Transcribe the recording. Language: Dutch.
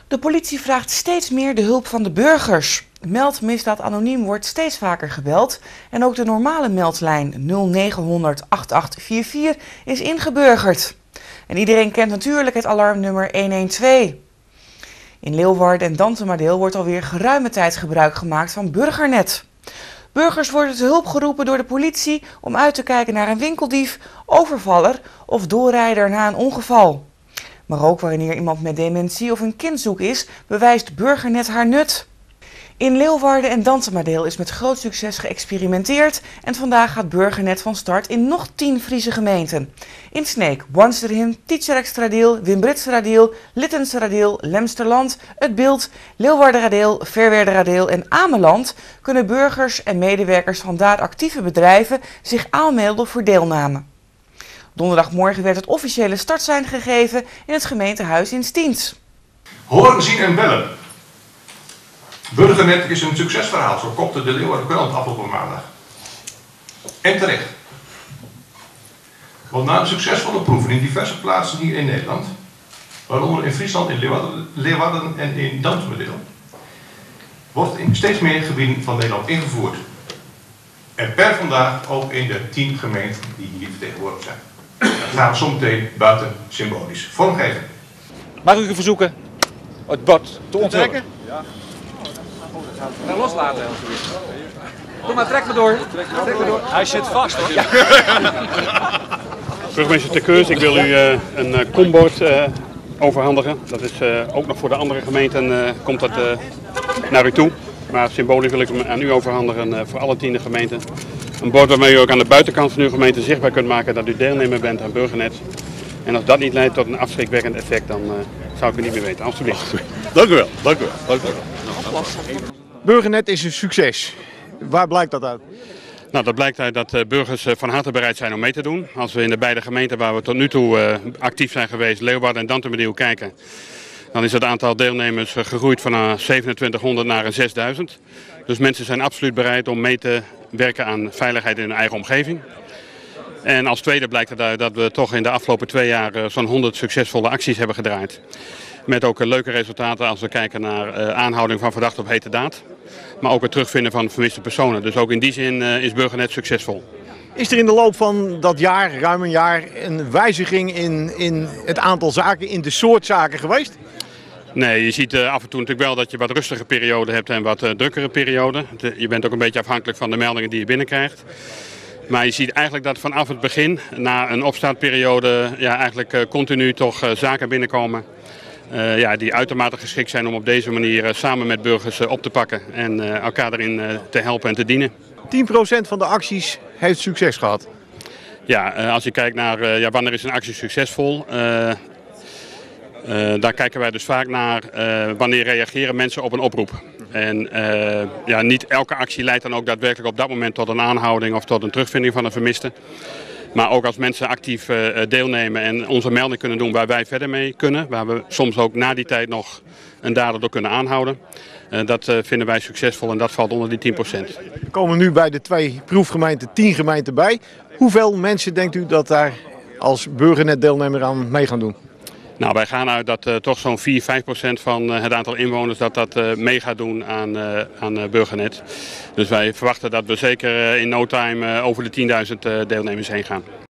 De politie vraagt steeds meer de hulp van de burgers. Meldmisdaad anoniem wordt steeds vaker gebeld en ook de normale meldlijn 0900 8844 is ingeburgerd. En iedereen kent natuurlijk het alarmnummer 112. In Leeuwarden en Dantemadeel wordt alweer geruime tijd gebruik gemaakt van Burgernet. Burgers worden te hulp geroepen door de politie om uit te kijken naar een winkeldief, overvaller of doorrijder na een ongeval. Maar ook wanneer iemand met dementie of een kind zoek is, bewijst Burgernet haar nut. In Leeuwarden en Dantemadeel is met groot succes geëxperimenteerd en vandaag gaat Burgernet van start in nog 10 Friese gemeenten. In Sneek, Wansterhin, Tietjerekstradeel, Wimbritsradeel, Littensradeel, Lemsterland, Het Bilt, Leeuwardenradeel, Verwerderadeel en Ameland kunnen burgers en medewerkers van daar actieve bedrijven zich aanmelden voor deelname. Donderdagmorgen werd het officiële startsein gegeven in het gemeentehuis in Stiens. Horen, zien en bellen. Burgernet is een succesverhaal, zo kopte de Leeuwarden Courant afgelopen maandag. En terecht. Want na een succesvolle proeven in diverse plaatsen hier in Nederland, waaronder in Friesland, in Leeuwarden en in Dantemadeel, wordt in steeds meer gebieden van Nederland ingevoerd. En per vandaag ook in de 10 gemeenten die hier vertegenwoordigd zijn. Dat gaan we zometeen buiten symbolisch vormgeven. Mag ik u verzoeken het bord te onttrekken? Ja. En loslaten. Doe maar, trek me door. Hij zit vast hoor. Ja. Burgemeester Terkeus, ik wil u een kombord overhandigen. Dat is ook nog voor de andere gemeenten komt dat naar u toe. Maar symbolisch wil ik hem aan u overhandigen voor alle 10 gemeenten. Een bord waarmee u ook aan de buitenkant van uw gemeente zichtbaar kunt maken dat u deelnemer bent aan Burgernet. En als dat niet leidt tot een afschrikwekkend effect, dan zou ik het niet meer weten. Alsjeblieft. Dank u wel, dank u wel. Dank u wel. Burgernet is een succes. Waar blijkt dat uit? Nou, dat blijkt uit dat burgers van harte bereid zijn om mee te doen. Als we in de beide gemeenten waar we tot nu toe actief zijn geweest, Leeuwarden en Dantemadeel, kijken, dan is het aantal deelnemers gegroeid van 2700 naar 6000. Dus mensen zijn absoluut bereid om mee te werken aan veiligheid in hun eigen omgeving. En als tweede blijkt het uit dat we toch in de afgelopen 2 jaar zo'n 100 succesvolle acties hebben gedraaid. Met ook leuke resultaten als we kijken naar aanhouding van verdachten op hete daad. Maar ook het terugvinden van vermiste personen. Dus ook in die zin is Burgernet succesvol. Is er in de loop van dat jaar, ruim een jaar, een wijziging in het aantal zaken, in de soort zaken geweest? Nee, je ziet af en toe natuurlijk wel dat je wat rustige perioden hebt en wat drukkere perioden. Je bent ook een beetje afhankelijk van de meldingen die je binnenkrijgt. Maar je ziet eigenlijk dat vanaf het begin, na een opstartperiode, eigenlijk continu toch zaken binnenkomen. Die uitermate geschikt zijn om op deze manier samen met burgers op te pakken en elkaar erin te helpen en te dienen. 10% van de acties heeft succes gehad. Ja, als je kijkt naar wanneer is een actie succesvol, daar kijken wij dus vaak naar wanneer reageren mensen op een oproep. En niet elke actie leidt dan ook daadwerkelijk op dat moment tot een aanhouding of tot een terugvinding van een vermiste. Maar ook als mensen actief deelnemen en onze melding kunnen doen waar wij verder mee kunnen, waar we soms ook na die tijd nog een dader door kunnen aanhouden, dat vinden wij succesvol en dat valt onder die 10%. Er komen nu bij de 2 proefgemeenten 10 gemeenten bij. Hoeveel mensen denkt u dat daar als Burgernet deelnemer aan mee gaan doen? Nou, wij gaan uit dat toch zo'n 4-5% van het aantal inwoners dat mee gaat doen aan Burgernet. Dus wij verwachten dat we zeker in no time over de 10.000 deelnemers heen gaan.